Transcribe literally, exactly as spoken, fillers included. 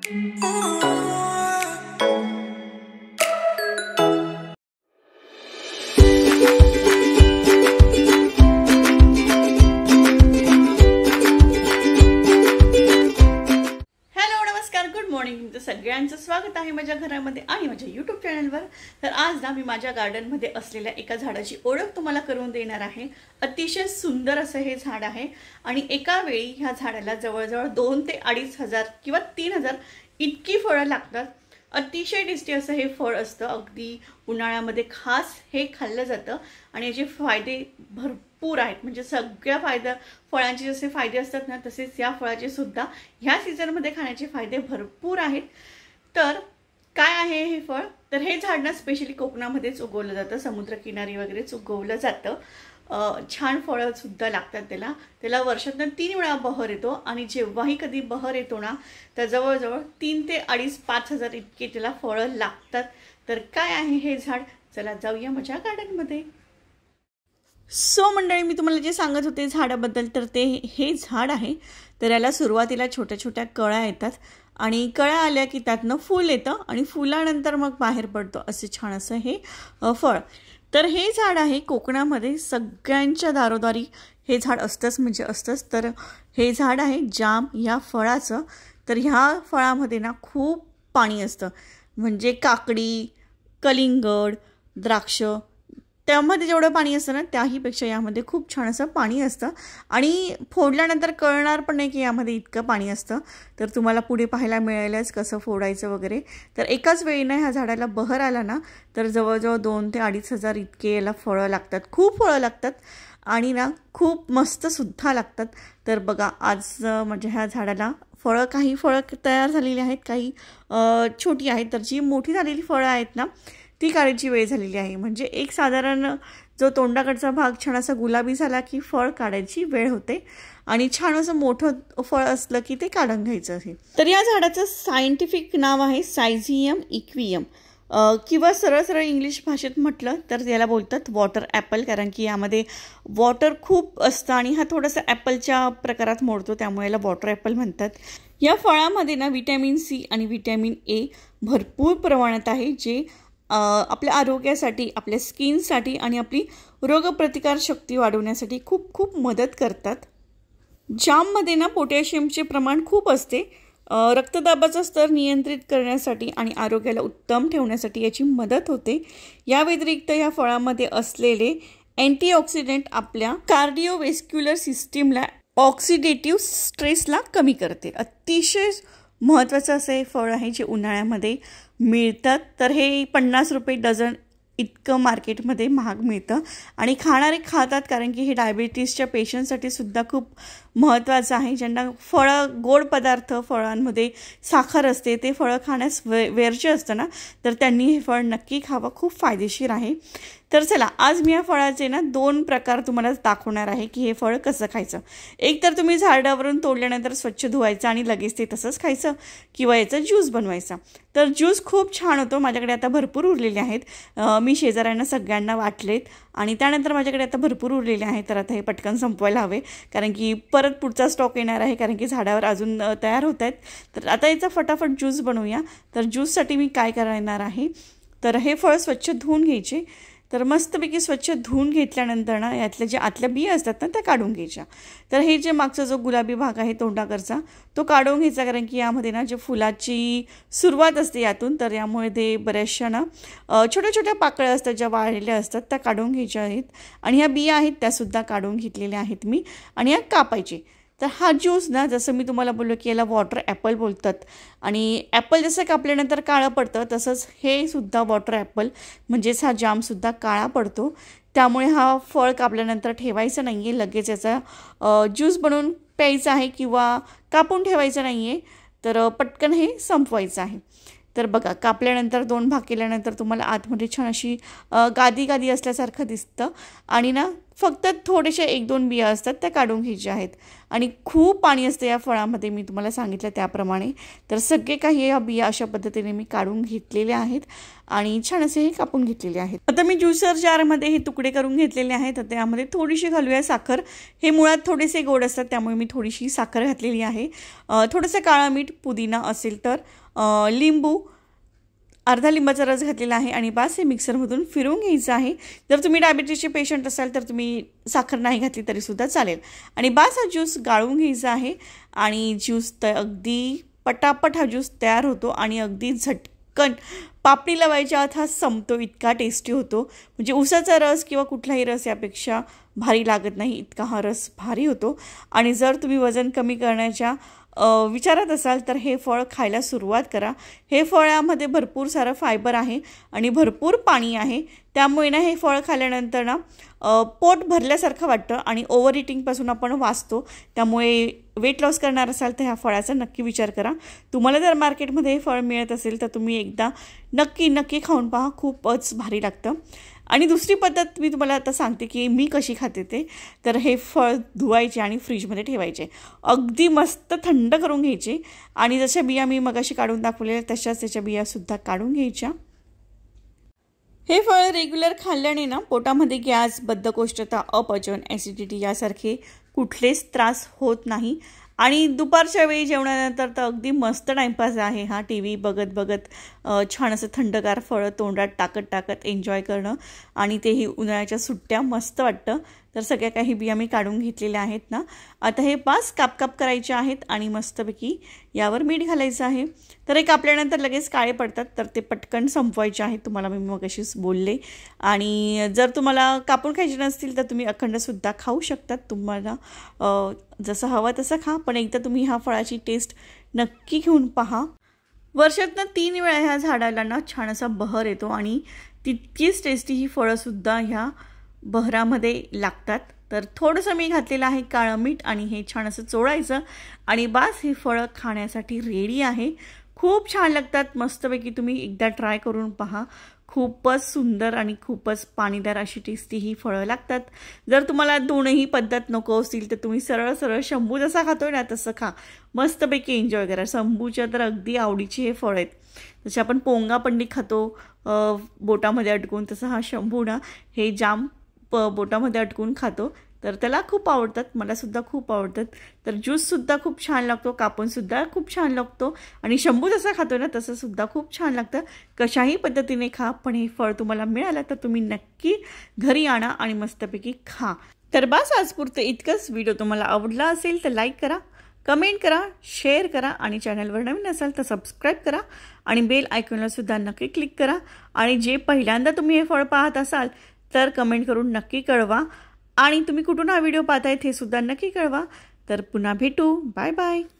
सगळ्यांचं स्वागत आहे माझ्या घरामध्ये आणि माझ्या यूट्यूब चॅनलवर। तर आज ना मी माझ्या गार्डनमध्ये असलेल्या एका झाडाची ओळख तुम्हाला करून देणार आहे। अतिशय सुंदर असं हे झाड आहे आणि एका वेळी ह्या झाडाला जवळजवळ दोन ते अडीच हजार किंवा तीन हजार इतकी फळं लागतात। अतिशय टेस्टी असं हे फळ असतं। अगदी उन्हाळ्यामध्ये खास हे खाल्लं जातं आणि याचे फायदे भरपूर आहेत। म्हणजे सगळ्या फायदा फळांचे जसे फायदे असतात ना तसेच या फळाचे सुद्धा ह्या सीझनमध्ये खाण्याचे फायदे भरपूर आहेत। तर काय आहे हे फळ? तर हे झाड ना स्पेशली कोकणामध्येच उगवलं जातं, समुद्रकिनारी वगैरेच उगवलं जातं। छान फळं सुद्धा लागतात त्याला। त्याला वर्षातून तीन वेळा बहर येतो आणि जेव्हाही कधी बहर येतो ना तर जवळजवळ तीन ते अडीच पाच हजार इतके त्याला फळं लागतात। तर काय आहे हे झाड? चला जाऊया माझ्या गार्डनमध्ये। सो मंडळी, मी तुम्हाला जे सांगत होते झाडाबद्दल, तर ते हे झाड आहे। तर याला सुरुवातीला छोट्या छोट्या कळ्या येतात आणि कळ्या आल्या की त्यातनं फूल येतं आणि फुलानंतर मग बाहेर पडतो असे छान असं हे फळ। तर हे झाड आहे कोकणामध्ये सगळ्यांच्या दारोदारी हे झाड असतंच म्हणजे असतंच। तर हे झाड आहे जाम या फळाचं। तर ह्या फळामध्ये ना खूप पाणी असतं, म्हणजे काकडी, कलिंगड, द्राक्ष त्यामध्ये जेवढं पाणी असतं ना त्याहीपेक्षा यामध्ये खूप छान असं पाणी असतं आणि फोडल्यानंतर कळणार पण नाही की यामध्ये इतकं पाणी असतं। तर तुम्हाला पुढे पाहायला मिळेलच कसं फोडायचं वगैरे। तर एकाच वेळी ना ह्या झाडाला बहर आला ना तर जवळजवळ दोन ते अडीच हजार इतके याला फळं लागतात, खूप फळं लागतात आणि ना खूप मस्तसुद्धा लागतात। तर बघा आज म्हणजे ह्या झाडाला फळं, काही फळं तयार झालेली आहेत, काही छोटी आहेत। तर जी मोठी झालेली फळं आहेत ना ती काढायची वेळ झालेली आहे। म्हणजे एक साधारण जो तोंडाकडचा भाग छान असा गुलाबी झाला की फळ काढायची वेळ होते आणि छान असं मोठं फळ असलं की ते काढून घ्यायचं आहे। तर या झाडाचं सायंटिफिक नाव आहे सायझियम इक्वियम किंवा सरळ सरळ इंग्लिश भाषेत म्हटलं तर याला बोलतात वॉटर ॲपल, कारण की यामध्ये वॉटर खूप असतं आणि हा थोडासा ॲपलच्या प्रकारात मोडतो, त्यामुळे याला वॉटर ॲपल म्हणतात। या फळामध्ये ना व्हिटॅमिन सी आणि व्हिटॅमिन ए भरपूर प्रमाणात आहे, जे आपल्या आरोग्यासाठी, आपल्या स्किनसाठी आणि आपली रोगप्रतिकार शक्ती वाढवण्यासाठी खूप खूप मदत करतात। जाममध्ये ना पोटॅशियमचे प्रमाण खूप असते, रक्तदाबाचा स्तर नियंत्रित करण्यासाठी आणि आरोग्याला उत्तम ठेवण्यासाठी याची मदत होते। या व्यतिरिक्त या फळामध्ये असलेले अँटीऑक्सिडंट आपल्या कार्डिओव्हेस्क्युलर सिस्टीमला ऑक्सिडेटिव्ह स्ट्रेसला कमी करते। अतिशय महत्त्वाचं असं हे फळ आहे जे उन्हाळ्यामध्ये मिळतात। तर हे पन्नास रुपये डझन इतकं मार्केटमध्ये महाग मिळतं आणि खाणारे खातात, कारण की हे डायबिटीसच्या पेशंटसाठी सुद्धा खूप महत्त्वाचं आहे। ज्यांना फळं, गोड पदार्थ, फळांमध्ये साखर असते ते फळं खाण्यास वे वर्ज्य असतं ना, तर त्यांनी हे फळ नक्की खावं, खूप फायदेशीर आहे। तर चला आज मी या फळाचे ना दोन प्रकार तुम्हाला दाखवणार आहे की हे फळ कसं खायचं। एक तर तुम्ही झाडावरून तोडल्यानंतर स्वच्छ धुवायचं आणि लगेच ते तसंच खायचं, किंवा याचा ज्यूस बनवायचा। तर ज्यूस खूप छान होतो, माझ्याकडे आता भरपूर उरलेले आहेत, मी शेजाऱ्यांना सगळ्यांना वाटलेत आणि त्यानंतर माझ्याकडे आता भरपूर उरलेले आहेत। तर आता हे पटकन संपवायला हवे, कारण की परत पुढचा स्टॉक येणार आहे, कारण की झाडावर अजून तयार होत आहेत। तर आता याचा फटाफट ज्यूस बनवूया। तर ज्यूससाठी मी काय करणार आहे, तर हे फळ स्वच्छ धुवून घ्यायचे। तर मस्तपैकी स्वच्छ धुवून घेतल्यानंतर ना यातल्या जे आतल्या बिया असतात ना त्या काढून घ्यायच्या। तर हे जे मागचा जो गुलाबी भाग आहे तोंडाकरचा तो काढून घ्यायचा, कारण की यामध्ये ना जे फुलाची सुरुवात असते यातून, तर यामुळे ते बऱ्याचशा ना छोट्या छोट्या पाकळ्या असतात ज्या वाळलेल्या असतात त्या काढून घ्यायच्या आहेत आणि ह्या बिया आहेत त्यासुद्धा काढून घेतलेल्या आहेत मी, आणि या कापायचे। तर हा ज्यूस ना, जसं मी तुम्हाला बोललो की याला वॉटर ॲपल बोलतात आणि ॲपल जसं कापल्यानंतर काळं पडतं तसंच हे सुद्धा वॉटर ॲपल म्हणजेच हा जामसुद्धा काळा पडतो। त्यामुळे हा फळ कापल्यानंतर ठेवायचं नाही आहे, लगेच याचा ज्यूस बनवून प्यायचा आहे किंवा कापून ठेवायचं नाही आहे, तर पटकन हे संपवायचं आहे। तर बघा कापल्यानंतर दोन भाग केल्यानंतर तुम्हाला आतमध्ये छान अशी गादी गादी असल्यासारखं दिसतं आणि ना फक्त थोडेसे एक दोन बिया असतात त्या काढून घ्यायच्या आहेत आणि खूप पाणी असतं या फळामध्ये, मी तुम्हाला सांगितलं त्याप्रमाणे. तर सगळे काही या बिया अशा पद्धतीने मी काढून घेतलेल्या आहेत आणि छान असे हे कापून घेतलेले आहेत. आता मी ज्युसर जारमध्ये हे तुकडे करून घेतलेले आहेत. तर त्यामध्ये थोडीशी घालूया साखर. हे मुळात थोडेसे गोड असतात त्यामुळे मी थोडीशी साखर घातलेली आहे. थोडंसं काळं मीठ, पुदिना असेल तर, लिंबू, अर्धा लिंबाचा रस घातलेला आहे आणि बास हे मिक्सरमधून फिरवून घ्यायचं आहे. जर तुम्ही डायबिटीसचे पेशंट असाल तर तुम्ही साखर नाही घातली तरीसुद्धा चालेल. आणि बास हा ज्यूस गाळून घ्यायचा आहे आणि ज्यूस तर अगदी पटापट हा ज्यूस तयार होतो आणि अगदी झटकन पापडी लावायच्या आत हा संपतो, इतका टेस्टी होतो. म्हणजे उसाचा रस किंवा कुठलाही रस यापेक्षा भारी लागत नाही, इतका हा रस भारी होतो. आणि जर तुम्ही वजन कमी करण्याच्या विचारत असाल तर हे फळ खायला सुरुवात करा. हे फळामध्ये भरपूर सारं फायबर आहे आणि भरपूर पाणी आहे, त्यामुळे ना हे फळ खाल्ल्यानंतर ना पोट भरल्यासारखं वाटतं आणि ओव्हर इटिंगपासून आपण वाचतो. त्यामुळे वेट लॉस करणार असाल तर ह्या फळाचा नक्की विचार करा. तुम्हाला जर मार्केटमध्ये हे फळ मिळत असेल तर तुम्ही एकदा नक्की नक्की खाऊन पहा, खूपच भारी लागतं. आणि दुसरी पद्धत मी तुम्हाला आता सांगते की मी कशी खाते ते. तर हे फळ धुवायचे आणि फ्रीजमध्ये ठेवायचे, अगदी मस्त थंड करून घ्यायचे आणि जशा बिया मी मगाशी काढून दाखवलेल्या तशाच त्याच्या बियासुद्धा काढून घ्यायच्या. हे फळ रेग्युलर खाल्ल्याने ना पोटामध्ये गॅस, बद्धकोष्ठता, अपचन, ॲसिडिटी यासारखे कुठलेच त्रास होत नाही. आणि दुपारच्या वेळी जेवणानंतर तर अगदी मस्त टाईमपास आहे हा. टी व्ही बघत बघत छान असं थंडगार फळं तोंडात टाकत टाकत एन्जॉय करणं आणि तेही उन्हाळ्याच्या सुट्ट्या, मस्त वाटतं. तर सगळ्या काही बिया मी काढून घेतलेल्या आहेत ना. आता हे पाच काप काप करायचे आहेत आणि मस्तपैकी यावर मीठ घालायचं आहे. तर हे कापल्यानंतर लगेच काळे पडतात, तर ते पटकन संपवायचे आहेत, तुम्हाला मी मगाशीच बोलले. आणि जर तुम्हाला कापून खायचे नसतील तर तुम्ही अखंडसुद्धा खाऊ शकतात, तुम्हाला जसं हवं तसं खा. पण एकदा तुम्ही ह्या फळाची टेस्ट नक्की घेऊन पहा. वर्षातनं तीन वेळा ह्या झाडाला ना छान असा बहर येतो आणि तितकीच टेस्टी ही फळंसुद्धा ह्या बहरामध्ये लागतात. तर थोडंसं मी घातलेलं आहे काळं मीठ आणि हे छान असं चोळायचं आणि बास ही फळं खाण्यासाठी रेडी आहे. खूप छान लागतात, मस्तपैकी तुम्ही एकदा ट्राय करून पहा. खूपच सुंदर आणि खूपच पाणीदार अशी टेस्टी ही फळं लागतात. जर तुम्हाला दोनही पद्धत नको असतील तर तुम्ही सरळ सरळ शंभू जसा खातोय ना तसं खा, मस्तपैकी एन्जॉय करा. शंभूच्या तर अगदी आवडीचे हे फळ आहेत. जसे आपण पोंगा पंडी खातो बोटामध्ये अडकून, तसं हा शंभू ना हे जाम प बोटामध्ये अटकून खातो, तर त्याला खूप आवडतात, मलासुद्धा खूप आवडतात. तर ज्यूससुद्धा खूप छान लागतो, कापूनसुद्धा खूप छान लागतो आणि शंभू जसा खातो ना तसंसुद्धा खूप छान लागतं. कशाही पद्धतीने खा, पण हे फळ तुम्हाला मिळालं तर तुम्ही नक्की घरी आणा आणि मस्तपैकी खा. तर बस आजपुरतं इतकंच. व्हिडिओ तुम्हाला आवडला असेल तर लाईक करा, कमेंट करा, शेअर करा आणि चॅनलवर नवीन असाल तर सबस्क्राईब करा आणि बेल आयकॉनला सुद्धा नक्की क्लिक करा. आणि जे पहिल्यांदा तुम्ही हे फळ पाहत असाल तर कमेंट करून नक्की कळवा आणि तुम्ही कुठून हा व्हिडिओ पाहतायत हे सुद्धा नक्की कळवा. तर पुन्हा भेटू. Bye bye.